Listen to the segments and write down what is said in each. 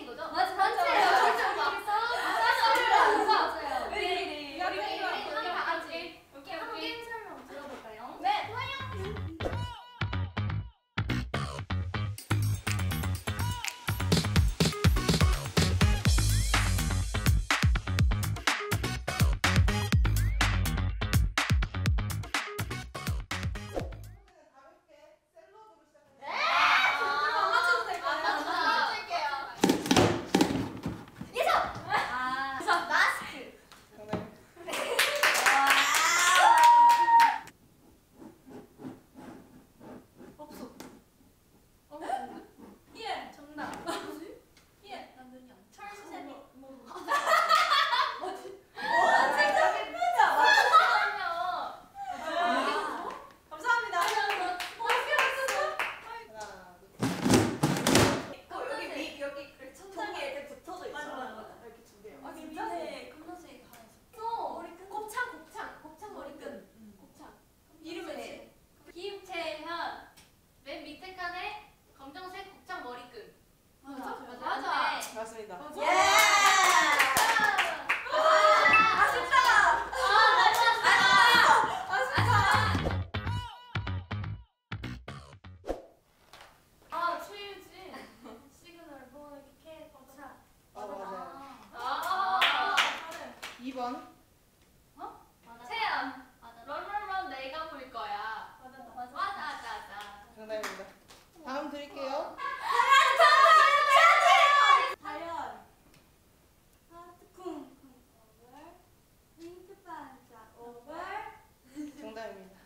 땡인 거죠? 맞아요. 한번 게임 설명 들어볼까요? 네. 김채현 맨 밑에 칸에 검정색 곱창 머리끈. 맞아. 맞습니다. 최유진 시그널 뭐 이렇게 검사. 맞아요. 2번. 채연 런런런 내가 볼 거야. 맞아. 정답입니다. 다음 드릴게요. 다현 하트쿵 윙크 반짝 오버. 정답입니다.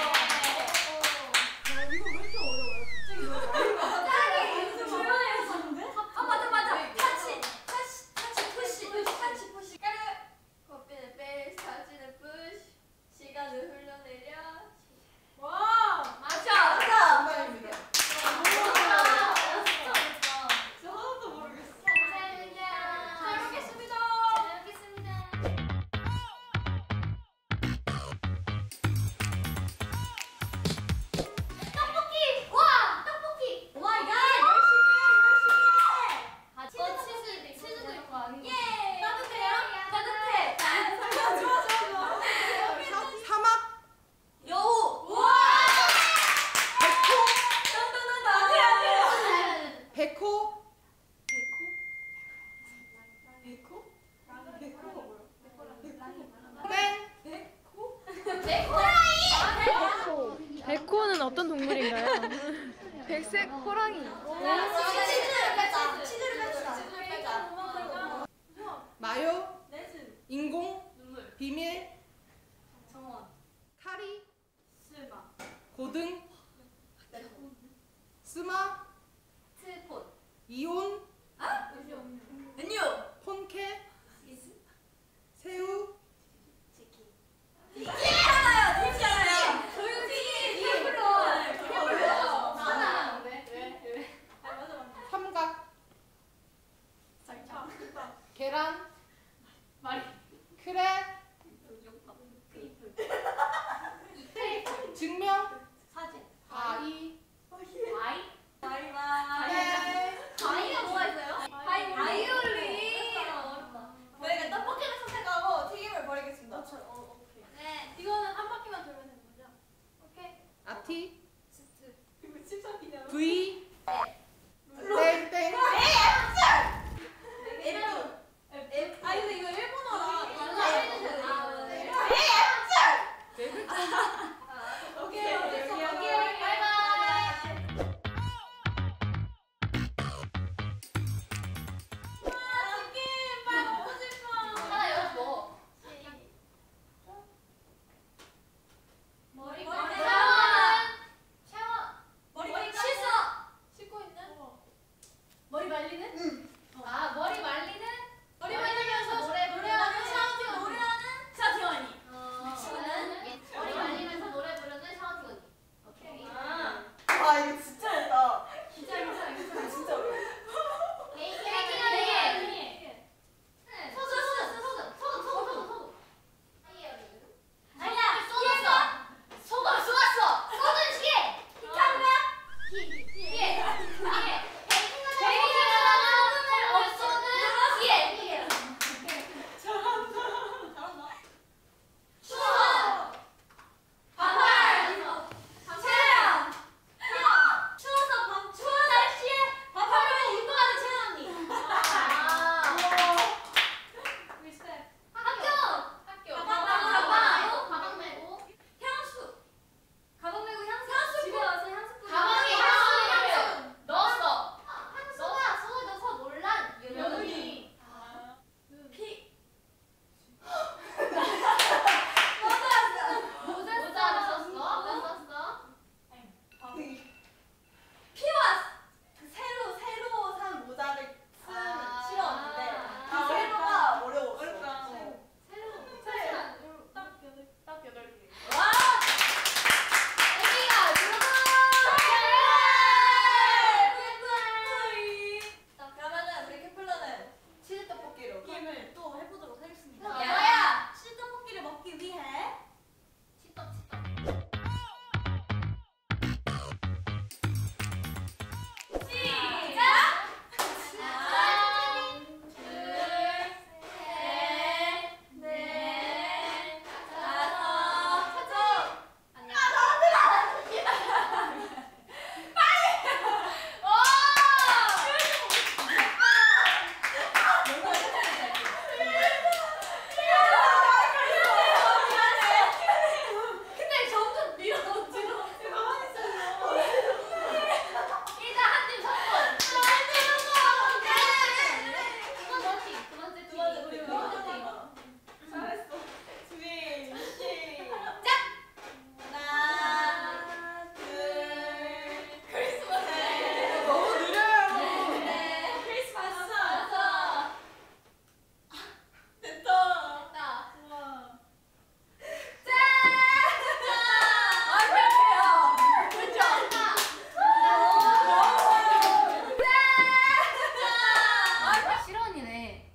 이거 왜 이렇게 어려워요? 갑자기 조용히 했었는데? 맞아. 타치 푸시. 까르 커피는 베이스 타치는 푸시 시간을 흘러내려. 와. 맞아. 정답입니다. 저 하나도 모르겠어. 잘 먹겠습니다. 떡볶이! 와! 떡볶이! 오 마이 갓. 열심히 해. 치즈도 있고 아닌 거. 예. 따뜻해요? 따뜻해. 좋아. 사막. 여우. 우와! 백호. 백호가 뭐야? 땡. 백호는 어떤 동물인가요? 백색 호랑이. 치즈를 뺐다. 마요. 레즈. 인공. 눈물. 비밀. 정원. 카리. 실마. 고등. 스마. 트폰. 이온. 은유. 폰케. 새우. 튀잖아요. 삼각. 계란. 크랩. 증명. 사진. 아이. 바이바이. 네. 아이가 뭐가 있어요? 바이올린. 저희가 떡볶이를 선택하고 튀김을 버리겠습니다. 오케이. 네. 이거는 한 바퀴만 돌면 되는 거죠? 오케이. 아티. 이거 칩사기냐? V. 땡땡. 아 근데 이거 일본어라. 해주세요. 네 글자. 오케이.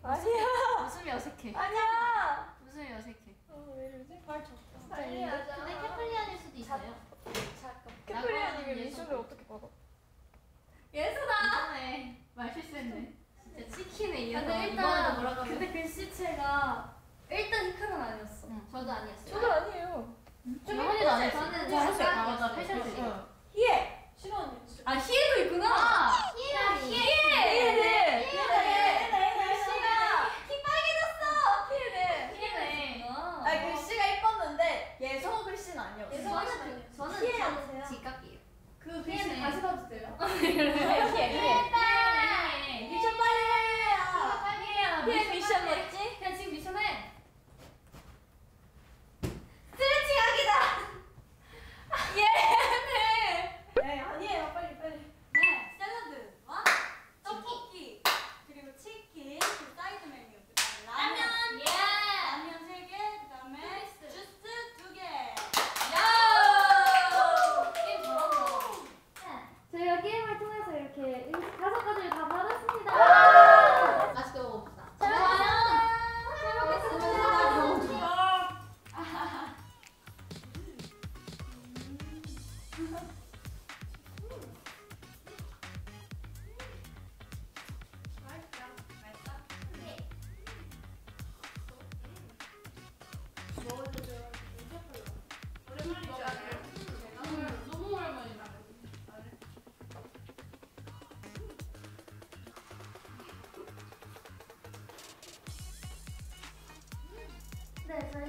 아니야. 웃음이 어색해. 아니야. 웃음이 어색해. 왜 이러지? 말 졌다. 빨리 하자. 근데 캐플리안일 수도 있어요. 캐프리아님의 미션을 어떻게 받아? 예수다. 이번에 말 실수했네. 진짜 치킨에 이어서 근데 이번에도 뭐라고 하면. 근데 글씨체가 일단 히카는 아니었어. 저도 아니었어요. 저도 아니에요. 영원이도 안 했어. 저는 저는 잘했어요. 맞아 패션지. 희애. 싫어하는 아 희애도 있구나. 아, 희애. 글씨가 키 빨개졌어. 희애네. 희애네. 아니 글씨가 이뻤는데 예서 글씨는 아니었어. 저는 직각이에요. 그 글씨 다시 봐도 돼요? 희애. 미션 빨리 해. 빨리 해요. 희애 미션 뭐지? 그냥 지금 미션 해. 스트레칭하기다. 예. 네 아니에요. 빨리. 네 샐러드와 떡볶이 그리고 치킨 그 사이드 메뉴 그다음에 라면. 라면 3개 그다음에 주스 2개. 야. 게임 잘한다. 저희가 게임을 통해서 이렇게 음식 5가지를 다 받았습니다. 맛있게 먹어봅시다. 잘 먹겠습니다. 너무 좋아. 너무 오랜만이다. 네, 저희